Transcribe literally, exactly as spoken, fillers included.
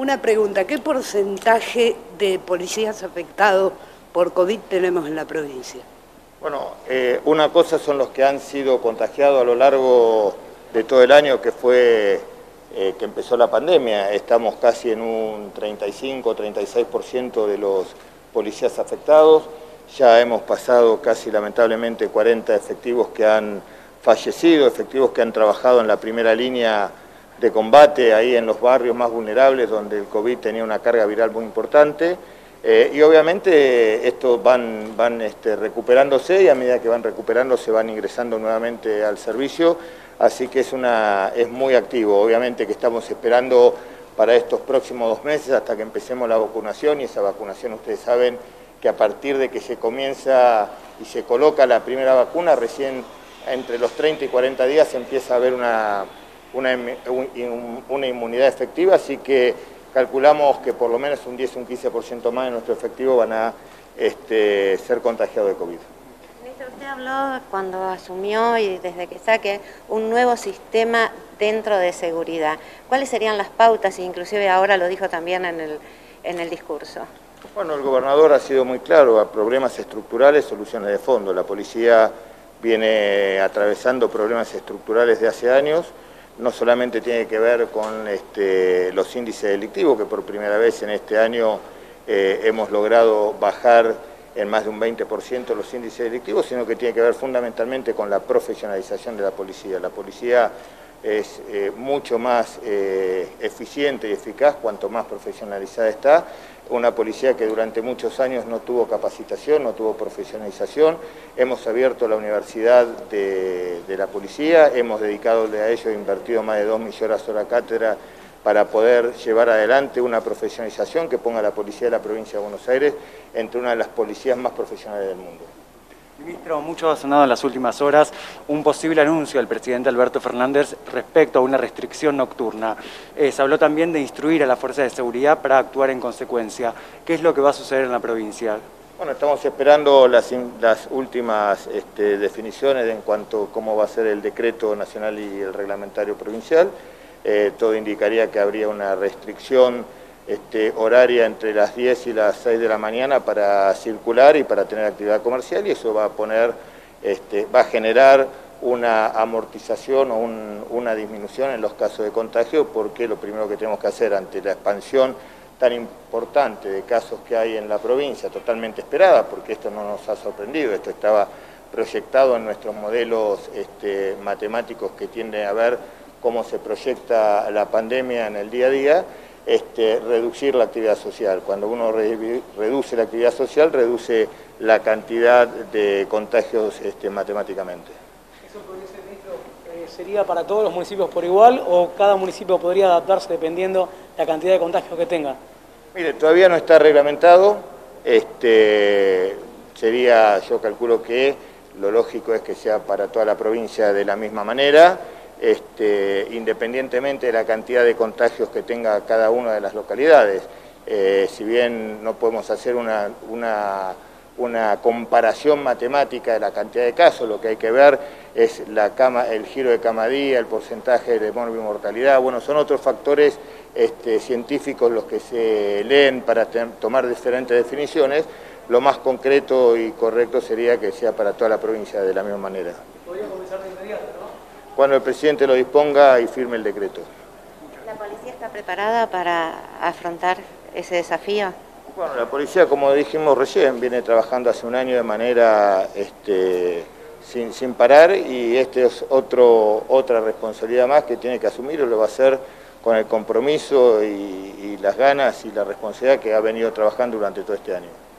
Una pregunta, ¿qué porcentaje de policías afectados por COVID tenemos en la provincia? Bueno, eh, una cosa son los que han sido contagiados a lo largo de todo el año que fue eh, que empezó la pandemia. Estamos casi en un treinta y cinco, treinta y seis por ciento de los policías afectados. Ya hemos pasado casi lamentablemente cuarenta efectivos que han fallecido, efectivos que han trabajado en la primera línea de combate ahí en los barrios más vulnerables donde el COVID tenía una carga viral muy importante. Eh, y obviamente estos van, van este, recuperándose y a medida que van recuperándose van ingresando nuevamente al servicio, así que es, una, es muy activo. Obviamente que estamos esperando para estos próximos dos meses hasta que empecemos la vacunación, y esa vacunación ustedes saben que a partir de que se comienza y se coloca la primera vacuna, recién entre los treinta y cuarenta días empieza a haber una, una, una inmunidad efectiva, así que calculamos que por lo menos un diez o un quince por ciento más de nuestro efectivo van a este, ser contagiados de COVID. Ministro, usted habló cuando asumió y desde que saque un nuevo sistema dentro de seguridad. ¿Cuáles serían las pautas? Inclusive ahora lo dijo también en el, en el discurso. Bueno, el gobernador ha sido muy claro: a problemas estructurales, soluciones de fondo. La policía viene atravesando problemas estructurales de hace años. No solamente tiene que ver con este, los índices delictivos, que por primera vez en este año eh, hemos logrado bajar en más de un veinte por ciento los índices delictivos, sino que tiene que ver fundamentalmente con la profesionalización de la policía. La policía es eh, mucho más eh, eficiente y eficaz cuanto más profesionalizada está. Una policía que durante muchos años no tuvo capacitación, no tuvo profesionalización. Hemos abierto la universidad de, de la policía, hemos dedicado a ello, invertido más de dos millones de horas cátedra para poder llevar adelante una profesionalización que ponga a la policía de la provincia de Buenos Aires entre una de las policías más profesionales del mundo. Ministro, mucho ha sonado en las últimas horas un posible anuncio del presidente Alberto Fernández respecto a una restricción nocturna. Eh, se habló también de instruir a las fuerzas de seguridad para actuar en consecuencia. ¿Qué es lo que va a suceder en la provincia? Bueno, estamos esperando las, las últimas este, definiciones en cuanto a cómo va a ser el decreto nacional y el reglamentario provincial. Eh, todo indicaría que habría una restricción Este, horaria entre las diez y las seis de la mañana para circular y para tener actividad comercial, y eso va a poner, este, va a generar una amortización o un, una disminución en los casos de contagio, porque lo primero que tenemos que hacer ante la expansión tan importante de casos que hay en la provincia, totalmente esperada, porque esto no nos ha sorprendido, esto estaba proyectado en nuestros modelos este, matemáticos que tienden a ver cómo se proyecta la pandemia en el día a día. Este, reducir la actividad social. Cuando uno re, reduce la actividad social, reduce la cantidad de contagios este, matemáticamente. ¿Eso podría ser, ministro, eh, sería para todos los municipios por igual, o cada municipio podría adaptarse dependiendo la cantidad de contagios que tenga? Mire, todavía no está reglamentado. Este, sería, yo calculo que lo lógico es que sea para toda la provincia de la misma manera. Este, independientemente de la cantidad de contagios que tenga cada una de las localidades. Eh, si bien no podemos hacer una, una, una comparación matemática de la cantidad de casos, lo que hay que ver es la cama, el giro de camadía, el porcentaje de morbimortalidad. Bueno, son otros factores este, científicos los que se leen para tomar diferentes definiciones. Lo más concreto y correcto sería que sea para toda la provincia de la misma manera. ¿Podría comenzar de inmediato, no? Cuando el presidente lo disponga y firme el decreto. ¿La policía está preparada para afrontar ese desafío? Bueno, la policía, como dijimos recién, viene trabajando hace un año de manera este, sin, sin parar, y este es otro, otra responsabilidad más que tiene que asumir, y lo va a hacer con el compromiso y, y las ganas y la responsabilidad que ha venido trabajando durante todo este año.